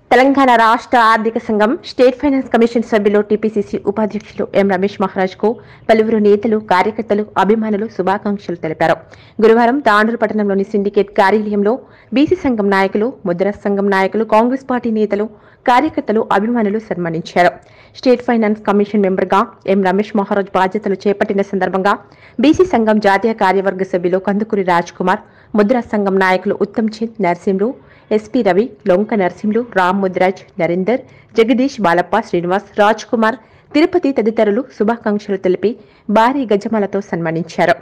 తెలంగాణ రాష్ట్ర ఆర్థిక సంఘం స్టేట్ ఫైనాన్స్ కమిషన్ సభ్యులు టీపీసీసీ ఉపాధ్యక్షులు ఎం రమేష్ మహారాజ్ కు పలువురు నేతలు కార్యకర్తలు అభిమానులు శుభాకాంక్షలు తెలిపారు. గురువారం తాండూరు పట్టణంలోని సిండికేట్ కార్యాలయంలో బీసీ సంఘం నాయకులు, ముద్రా సంఘం నాయకులు, కాంగ్రెస్ పార్టీ నేతలు, కార్యకర్తలు, అభిమానులు సన్మానించారు. స్టేట్ ఫైనాన్స్ కమిషన్ మెంబర్గా ఎం రమేష్ మహారాజ్ బాధ్యతలు చేపట్టిన సందర్భంగా బీసీ సంఘం జాతీయ కార్యవర్గ సభ్యులు కందుకూరి రాజ్ కుమార్, ముద్రా సంఘం నాయకులు ఉత్తమ్ చంద్, నర్సింహులు, ఎస్పీ రవి, లొంక నర్సింహులు, రామ్ ముద్రాజ్, నరేందర్, జగదీష్, బాలప్ప, శ్రీనివాస్, రాజ్ కుమార్, తిరుపతి తదితరులు శుభాకాంక్షలు తెలిపి భారీ గజమాలతో సన్మానించారు.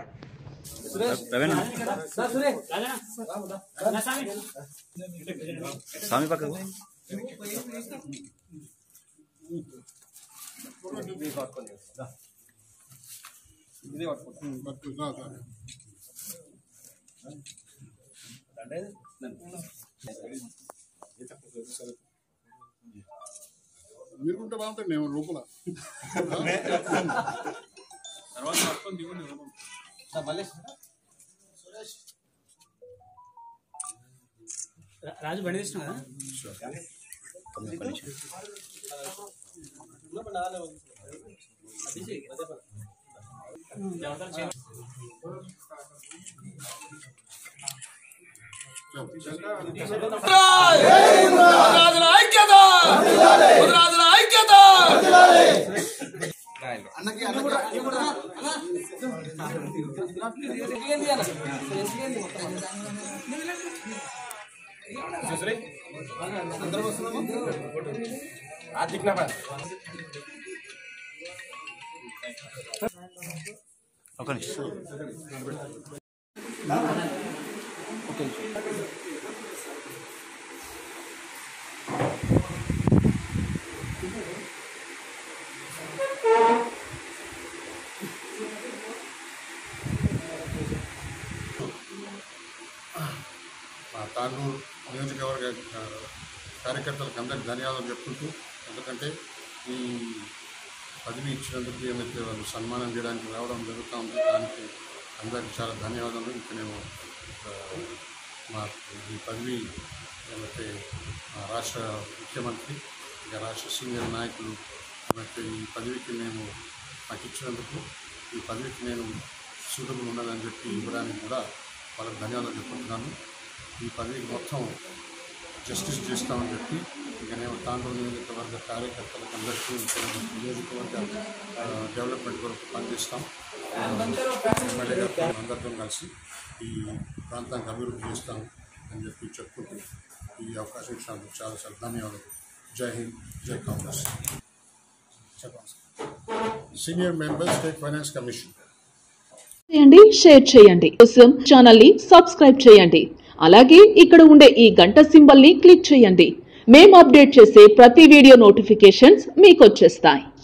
మీరుకుంటే బాగుంటుంది నేను లోపల రాజు బండి తీసిన తాండూరు నియోజకవర్గ కార్యకర్తలకు అందరికీ ధన్యవాదాలు చెప్పుకుంటూ, ఎందుకంటే ఈ పదవి ఇచ్చినందుకు ఏమైతే వాళ్ళు సన్మానం చేయడానికి రావడం జరుగుతూ ఉంది, దానికి అందరికీ చాలా ధన్యవాదాలు. ఇంకా నేను మా ఈ పదవి ఏమైతే రాష్ట్ర ముఖ్యమంత్రి, ఇంకా రాష్ట్ర సీనియర్ నాయకులు ఏమైతే ఈ పదవికి నాకు ఇచ్చినందుకు, ఈ పదవికి నేను సూటబుల్ ఉన్నదని చెప్పి ఇవ్వడానికి కూడా వాళ్ళకి ధన్యవాదాలు చెప్పుకుంటున్నాను. ఈ పదవికి మొత్తం జస్టిస్ చేస్తామని చెప్పి ఇక నేను తాండూరు నియోజకవర్గ కార్యకర్తలకు అందరికీ నియోజకవర్గ డెవలప్మెంట్ కొరకు పనిచేస్తాం. ఎమ్మెల్యే గారితో అందరితో కలిసి ఈ ప్రాంతానికి అభివృద్ధి చేస్తాం అని చెప్పి చెప్పుకుంటూ ఈ అవకాశం ఇచ్చినందుకు చాలా చాలా ధన్యవాదాలు. జై హింద్, జై Congress. Senior member state finance commission. చేయండి, షేర్ చేయండి, కోసం ఛానల్ ని సబ్స్క్రైబ్ చేయండి. అలాగే ఇక్కడ ఉండే ఈ గంట సింబల్ ని క్లిక్ చేయండి. మేము అప్డేట్ చేసే ప్రతి వీడియో నోటిఫికేషన్స్ మీకు వచ్చేస్తాయి.